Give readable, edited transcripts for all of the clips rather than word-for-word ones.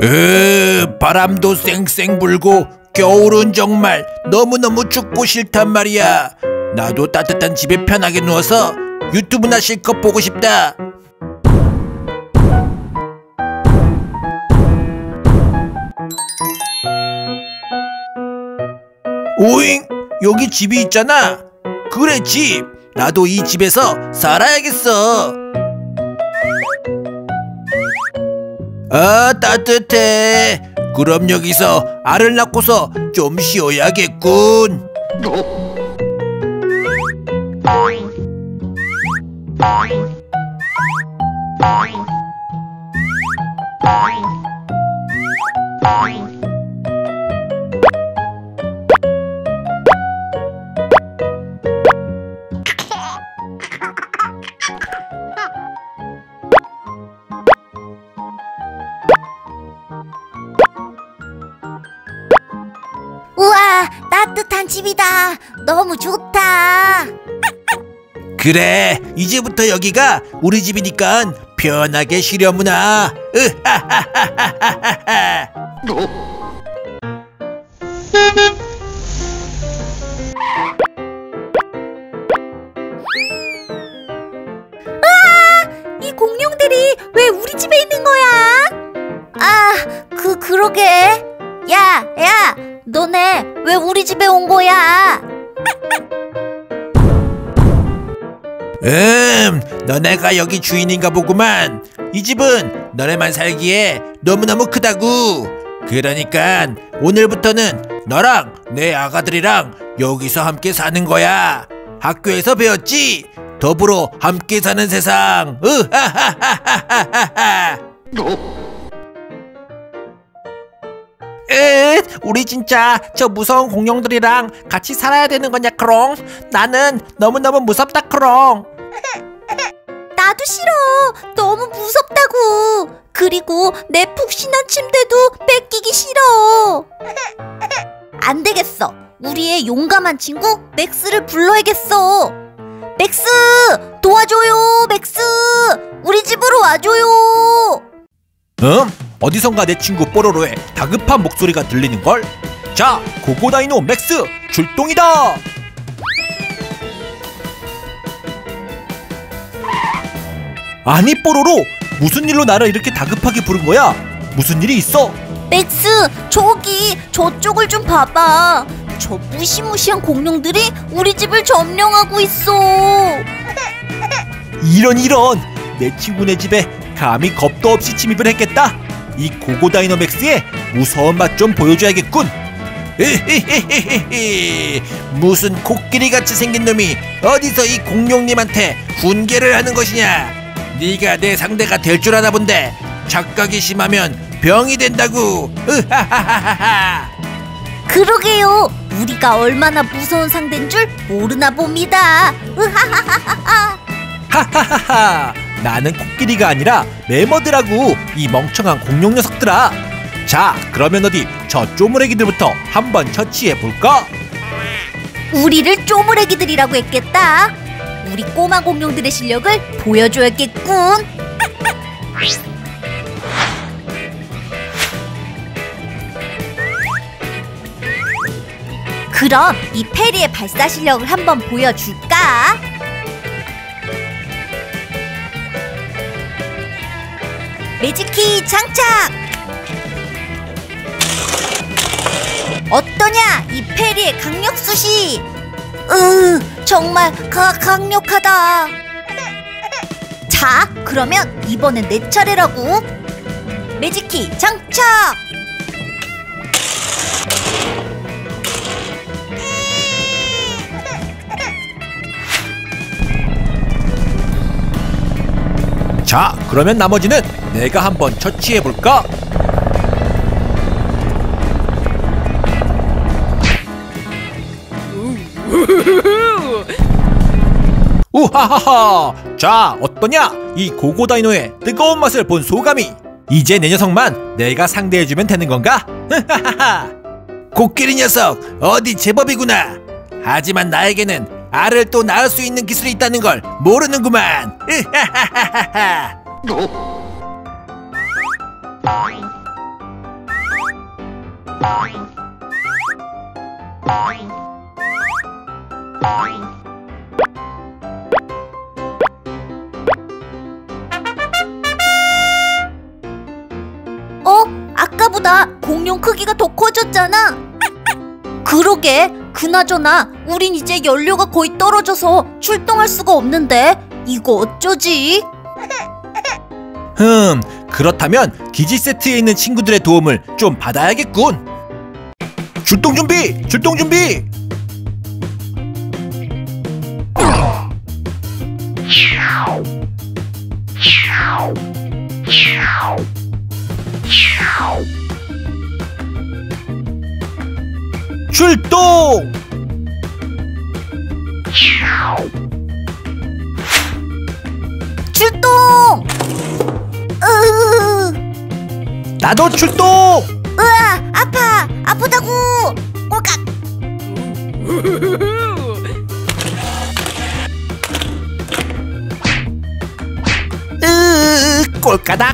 바람도 쌩쌩 불고 겨울은 정말 너무너무 춥고 싫단 말이야. 나도 따뜻한 집에 편하게 누워서 유튜브나 실컷 보고 싶다. 오잉, 여기 집이 있잖아. 그래, 집. 나도 이 집에서 살아야겠어. 아, 따뜻해. 그럼 여기서 알을 낳고서 좀 쉬어야겠군. 우와, 따뜻한 집이다. 너무 좋다. 그래, 이제부터 여기가 우리 집이니까 편하게 쉬려무나. 이 공룡들이 왜 우리 집에 있는 거야? 아, 그러게. 야, 너네 왜 우리 집에 온 거야? 너네가 여기 주인인가 보구만. 이 집은 너네만 살기에 너무너무 크다고. 그러니까 오늘부터는 너랑 내 아가들이랑 여기서 함께 사는 거야. 학교에서 배웠지? 더불어 함께 사는 세상. 우리 진짜 저 무서운 공룡들이랑 같이 살아야 되는 거냐, 크롱? 나는 너무너무 무섭다, 크롱. 나도 싫어. 너무 무섭다고. 그리고 내 푹신한 침대도 뺏기기 싫어. 안 되겠어. 우리의 용감한 친구 맥스를 불러야겠어. 맥스, 도와줘요. 맥스, 우리 집으로 와줘요. 어디선가 내 친구 뽀로로의 다급한 목소리가 들리는걸? 자, 고고다이노 맥스 출동이다! 아니, 뽀로로, 무슨 일로 나를 이렇게 다급하게 부른 거야? 무슨 일이 있어? 맥스, 저기 저쪽을 좀 봐봐. 저 무시무시한 공룡들이 우리 집을 점령하고 있어. 이런, 내 친구네 집에 감히 겁도 없이 침입을 했겠다. 이 고고다이노맥스의 무서운 맛 좀 보여줘야겠군. 무슨 코끼리같이 생긴 놈이 어디서 이 공룡님한테 훈계를 하는 것이냐. 네가 내 상대가 될 줄 아나 본데 착각이 심하면 병이 된다고. 그러게요. 우리가 얼마나 무서운 상대인 줄 모르나 봅니다. 하하하하. 나는 코끼리가 아니라 매머드라고, 이 멍청한 공룡 녀석들아. 자, 그러면 어디 저 쪼무레기들부터 한번 처치해볼까? 우리를 쪼무레기들이라고 했겠다. 우리 꼬마 공룡들의 실력을 보여줘야겠군. 그럼 이 페리의 발사 실력을 한번 보여줄까? 매직키 장착! 어떠냐, 이 페리의 강력수시! 정말 강력하다. 자, 그러면 이번엔 내 차례라고. 매직키 장착! 자, 그러면 나머지는 내가 한번 처치해볼까? 우하하하! 자, 어떠냐? 이 고고다이노의 뜨거운 맛을 본 소감이. 이제 내 녀석만 내가 상대해주면 되는 건가? 코끼리 녀석, 어디 제법이구나. 하지만 나에게는 알을 또 낳을 수 있는 기술이 있다는 걸 모르는구만. 아까보다 공룡 크기가 더 커졌잖아. 그러게. 그나저나 우린 이제 연료가 거의 떨어져서 출동할 수가 없는데 이거 어쩌지? 그렇다면 기지 세트에 있는 친구들의 도움을 좀 받아야겠군. 출동 준비! 출동 준비! 출동! 출동! 나도 출동! 으아, 아프다고! 꼴깍! 꼴까닥!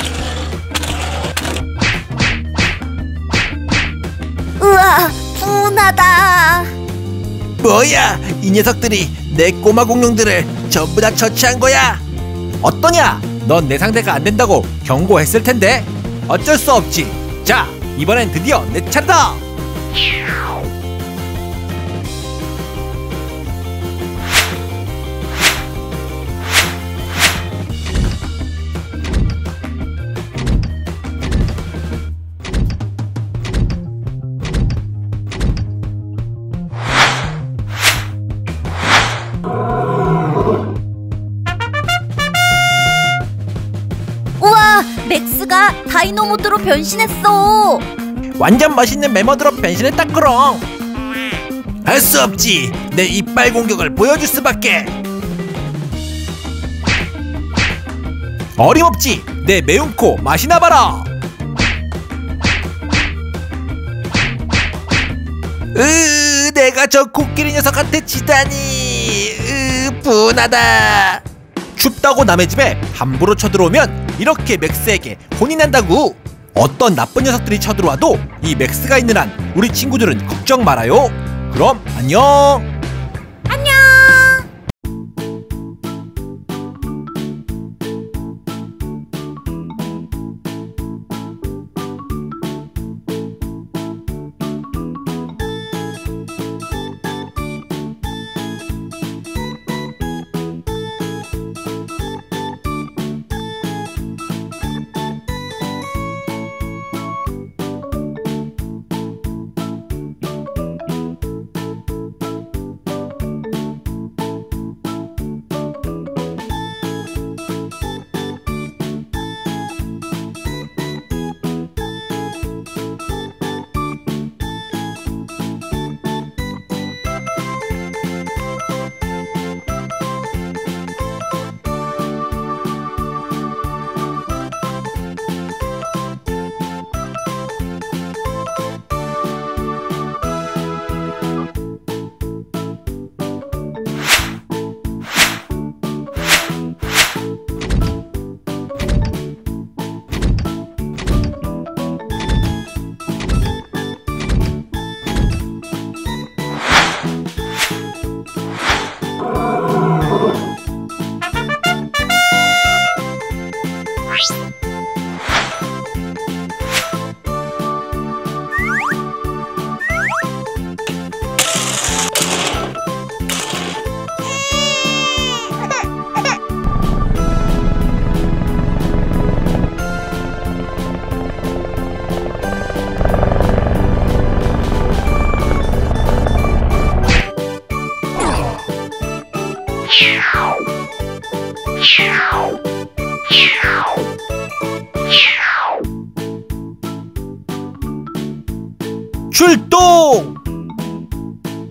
으아, 분하다. 뭐야, 이 녀석들이 내 꼬마 공룡들을 전부 다 처치한 거야. 어떠냐? 넌 내 상대가 안 된다고 경고했을 텐데. 어쩔 수 없지. 자, 이번엔 드디어 내 차례다. 우와, 맥스가 다이노 모드로 변신했어. 완전 멋있는 메모드로 변신했다 그럼. 할 수 없지. 내 이빨 공격을 보여줄 수밖에. 어림없지. 내 매운 코 맛이나 봐라. 내가 저 코끼리 녀석한테 지다니. 분하다. 춥다고 남의 집에 함부로 쳐들어오면 이렇게 맥스에게 혼이 난다고. 어떤 나쁜 녀석들이 쳐들어와도 이 맥스가 있는 한 우리 친구들은 걱정 말아요. 그럼 안녕. 안녕. 출동!